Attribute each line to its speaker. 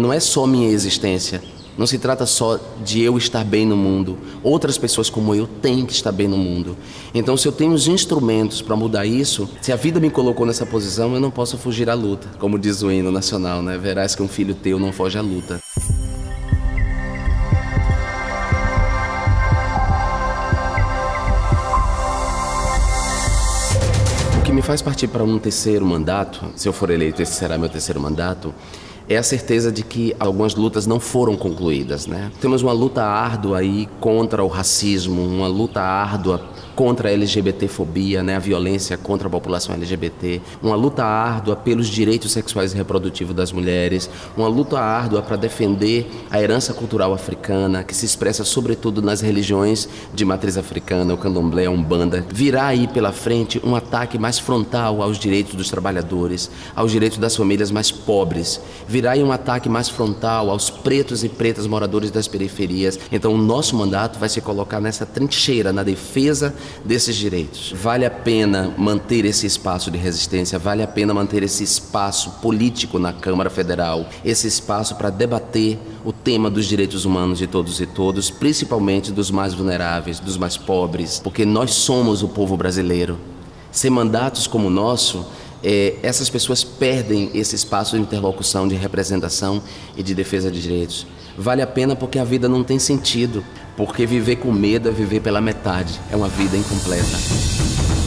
Speaker 1: não é só minha existência. Não se trata só de eu estar bem no mundo. Outras pessoas como eu têm que estar bem no mundo. Então, se eu tenho os instrumentos para mudar isso, se a vida me colocou nessa posição, eu não posso fugir à luta. Como diz o hino nacional, né? Verás que um filho teu não foge à luta. O que me faz partir para um terceiro mandato, se eu for eleito, esse será meu terceiro mandato, é a certeza de que algumas lutas não foram concluídas, né? Temos uma luta árdua aí contra o racismo, uma luta árdua contra a LGBTfobia, né? A violência contra a população LGBT, uma luta árdua pelos direitos sexuais e reprodutivos das mulheres, uma luta árdua para defender a herança cultural africana, que se expressa sobretudo nas religiões de matriz africana, o candomblé, a umbanda. Virá aí pela frente um ataque mais frontal aos direitos dos trabalhadores, aos direitos das famílias mais pobres. Virá aí um ataque mais frontal aos pretos e pretas moradores das periferias. Então o nosso mandato vai se colocar nessa trincheira, na defesa desses direitos. Vale a pena manter esse espaço de resistência, vale a pena manter esse espaço político na Câmara Federal, esse espaço para debater o tema dos direitos humanos de todos e todos, principalmente dos mais vulneráveis, dos mais pobres, porque nós somos o povo brasileiro. Sem mandatos como o nosso, essas pessoas perdem esse espaço de interlocução, de representação e de defesa de direitos. Vale a pena porque a vida não tem sentido, porque viver com medo é viver pela metade, é uma vida incompleta.